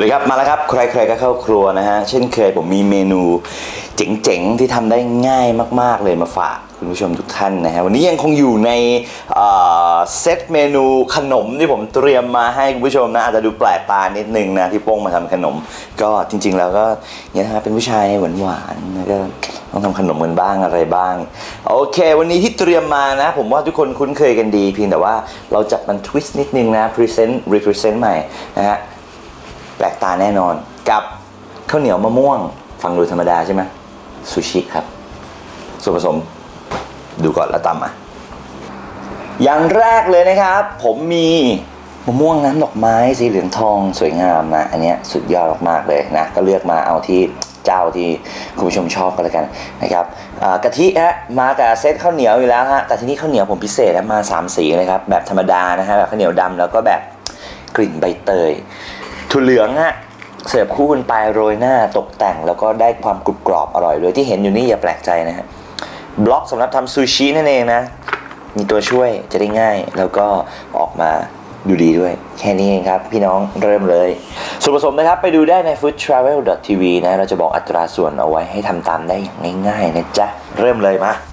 วัสดีครับมาแล้วครับใครๆก็เข้าครัวนะฮะเช่นเคยผมมีเมนูเจ๋งๆที่ทำได้ง่ายมากๆเลยมาฝากคุณผู้ชมทุกท่านนะฮะวันนี้ยังคงอยู่ในเซตเมนูขนมที่ผมเตรียมมาให้คุณผู้ชมนะอาจจะดูแปลกตานิดนึงนะที่โป้งมาทำขนมก็จริงๆแล้วก็เนี่ยนะฮะเป็นผู้ชายหวานๆนะก็ต้องทำขนมกันบ้างอะไรบ้างโอเควันนี้ที่เตรียมมานะผมว่าทุกคนคุ้นเคยกันดีเพียงแต่ว่าเราจับมันทวิสต์นิดนึงนะrepresent ใหม่นะฮะแปลกตาแน่นอนกับข้าวเหนียวมะม่วงฟังดูธรรมดาใช่ไหมซูชิครับส่วนผสมดูก่อนแล้วตามมาอย่างแรกเลยนะครับผมมีมะม่วงน้ำดอกไม้สีเหลืองทองสวยงามนะอันนี้สุดยอดมากๆเลยนะก็เลือกมาเอาที่เจ้าที่คุณผู้ชมชอบกันแล้วกันนะครับกะทิฮะมากับเซตข้าวเหนียวอยู่แล้วฮะแต่ที่นี่ข้าวเหนียวผมพิเศษมา3สีเลยครับแบบธรรมดานะฮะแบบข้าวเหนียวดำแล้วก็แบบกลิ่นใบเตยถั่วเหลืองฮะเสิร์ฟคู่กันไปโรยหน้าตกแต่งแล้วก็ได้ความกรุบกรอบอร่อยเลยที่เห็นอยู่นี่อย่าแปลกใจนะฮะบล็อกสำหรับทำซูชินั่นเองนะมีตัวช่วยจะได้ง่ายแล้วก็ออกมาดูดีด้วยแค่นี้เองครับพี่น้องเริ่มเลยส่วนผสมนะครับไปดูได้ใน foodtravel.tv นะเราจะบอกอัตราส่วนเอาไว้ให้ทำตามได้อย่างง่ายๆนะจ๊ะเริ่มเลยมา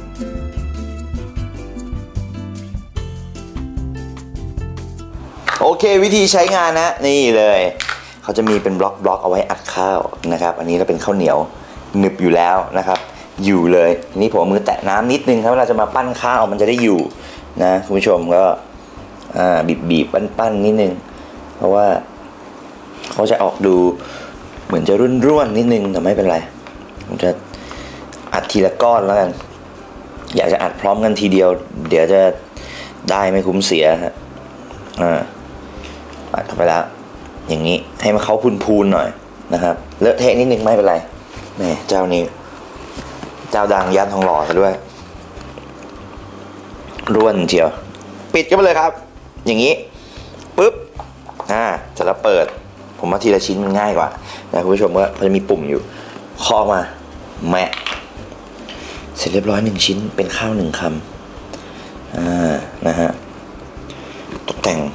โอเควิธีใช้งานนะนี่เลยเขาจะมีเป็นบล็อกเอาไว้อัดข้าวนะครับอันนี้เราเป็นข้าวเหนียวหนึบอยู่แล้วนะครับอยู่เลยทีนี้ผมเอามือแตะน้ำนิดนึงครับเวลาจะมาปั้นข้าวมันจะได้อยู่นะคุณผู้ชมก็บีบปั้นนิดนึงเพราะว่าเขาจะออกดูเหมือนจะร่วนนิดนึงแต่ไม่เป็นไรผมจะอัดทีละก้อนแล้วกันอยากจะอัดพร้อมกันทีเดียวเดี๋ยวจะได้ไม่คุ้มเสียฮะอัดเข้าไปแล้วอย่างนี้ให้มันเขาพูนๆหน่อยนะครับเลอะเทะนิดนึงไม่เป็นไรนี่เจ้านี้เจ้าดังย่านทองหล่อซะด้วยร่วนเชียวปิดกันไปเลยครับอย่างนี้ปุ๊บเสร็จแล้วเปิดผมว่าทีละชิ้นมันง่ายกว่านะคุณผู้ชมก็จะมีปุ่มอยู่เคาะมาแมะเสร็จเรียบร้อย1ชิ้นเป็นข้าว1คำนะฮะตกแต่ง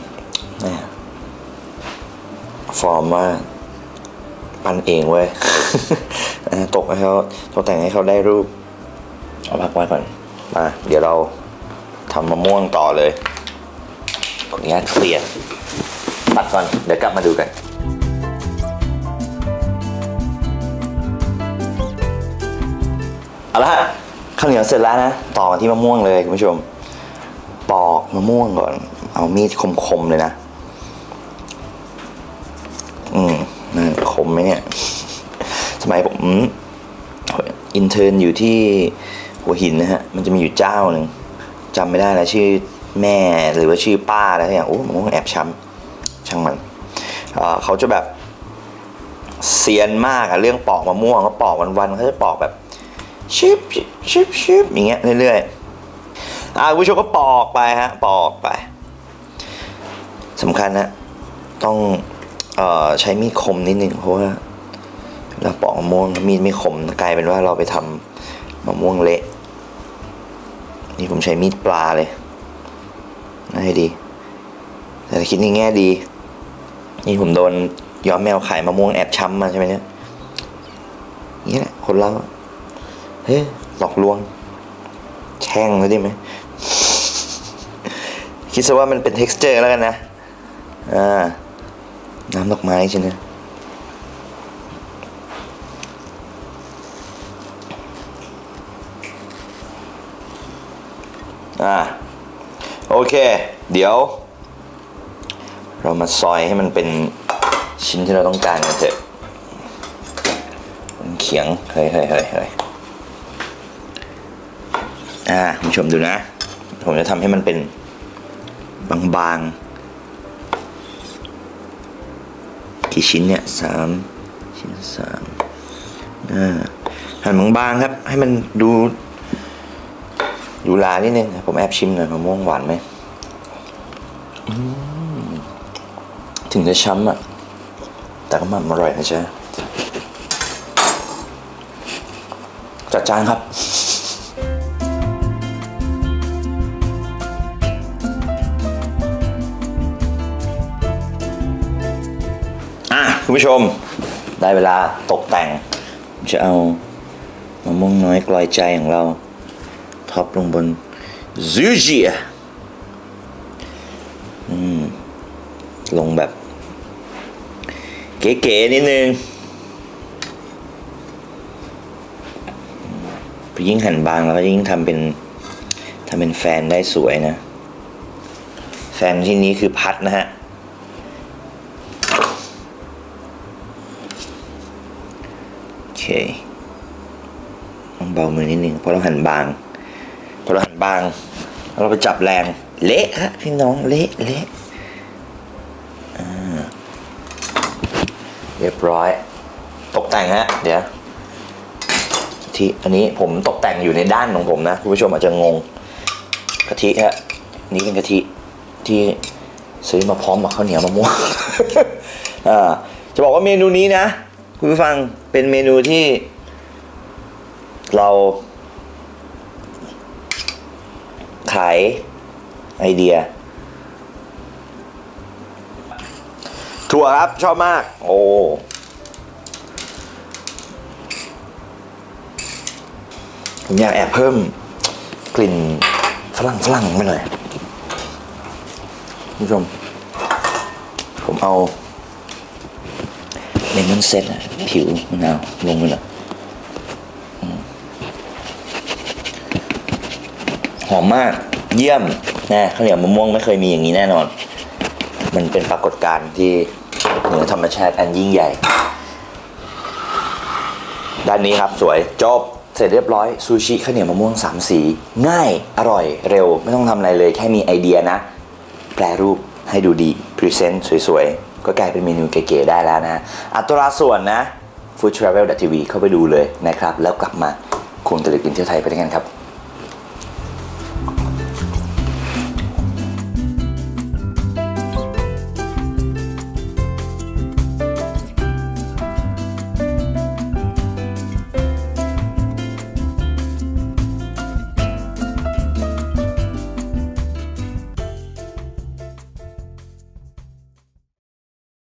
ฟอร์มว่าปั้นเองเว้ย ตกให้เขาตกแต่งให้เขาได้รูปเอาพักไว้ก่อนมาเดี๋ยวเราทำมะม่วงต่อเลยขออนุญาตเคลียร์ตัดก่อนเดี๋ยวกลับมาดูกันเอาละฮะข้าวเหนียวเสร็จแล้วนะต่อมาที่มะม่วงเลยคุณผู้ชมปอกมะม่วงก่อนเอามีดคมๆเลยนะคมไหมเนี่ยสมัยผมอินเทอร์นอยู่ที่หัวหินนะฮะมันจะมีอยู่เจ้าหนึ่งจำไม่ได้แล้วชื่อแม่หรือว่าชื่อป้าอะไรอย่างมะม่วงแอบช้ำช่างมันเขาจะแบบเซียนมากอะเรื่องปอกมะม่วงเขาปอกวันๆเขาจะปอกแบบชิบอย่างเงี้ยเรื่อยๆคุณผู้ชมก็ปอกไปฮะปอกไปสำคัญนะต้องใช้มีดคมนิดนึงเพราะว่าเราปอกมะม่วงมีดไม่คมกลายเป็นว่าเราไปทำมะม่วงเละนี่ผมใช้มีดปลาเลยน่าให้ดีแต่คิดในแง่ดีนี่ผมโดนย้อมแมวขายมะม่วงแอบช้ำมาใช่ไหมเนี่ยนี่แหละคนเราเฮ้ยหลอกลวงแช่งเลยได้ไหม คิดซะว่ามันเป็น texture แล้วกันนะน้ำดอกไม้ใช่ไหมโอเคเดี๋ยวเรามาซอยให้มันเป็นชิ้นที่เราต้องการกันเถอะเขียงเฮ้ยคุณผู้ชมดูนะผมจะทำให้มันเป็นบางๆกี่ชิ้นเนี่ย3ชิ้นหั่นบางๆครับให้มันดูลานิดนึงผมแอบชิมหน่อยมะม่วงหวานไหมถึงจะช้ำแต่ก็มันอร่อยนะจ๊ะจัดจานครับ พคุณผู้ชมได้เวลาตกแต่งจะเอามะม่วงน้อยกลอยใจของเราท็อปลงบนซูชิลงแบบเก๋ๆนิดนึงยิ่งหั่นบางแล้วก็ยิ่งทำเป็นแฟนได้สวยนะแฟนที่นี้คือพัดนะฮะโอเคต้องเบามือนิดนึงเพราะเราหั่นบางเราไปจับแรงเละฮะพี่น้องเละเรียบร้อยตกแต่งฮะเดี๋ยวที่อันนี้ผมตกแต่งอยู่ในด้านของผมนะคุณผู้ชมอาจจะงงกะทิฮะนี่เป็นกะทิที่ซื้อมาพร้อมกับข้าวเหนียวมะม่วง จะบอกว่าเมนูนี้นะคุณผู้ฟังเป็นเมนูที่เราขายไอเดียถั่วครับชอบมากโอ้ผมอยากแอบเพิ่มกลิ่นฝรั่งไปหน่อยคุณผู้ชมผมเอาเลมอนเซตผิวมะนาวลงไปหน่อยหอมมากเยี่ยมนะข้าวเหนียวมะม่วงไม่เคยมีอย่างนี้แน่นอนมันเป็นปรากฏการณ์ที่เหนือธรรมชาติอันยิ่งใหญ่ด้านนี้ครับสวยจบเสร็จเรียบร้อยซูชิข้าวเหนียวมะม่วง3สีง่ายอร่อยเร็วไม่ต้องทำอะไรเลยแค่มีไอเดียนะแปรรูปให้ดูดีพรีเซนต์สวยๆก็กลายเป็นเมนูเก๋ๆได้แล้วนะอัตราส่วนนะ foodtravel.tv เข้าไปดูเลยนะครับแล้วกลับมาควงตะลึงกินเที่ยวไทยไปด้วยกันครับ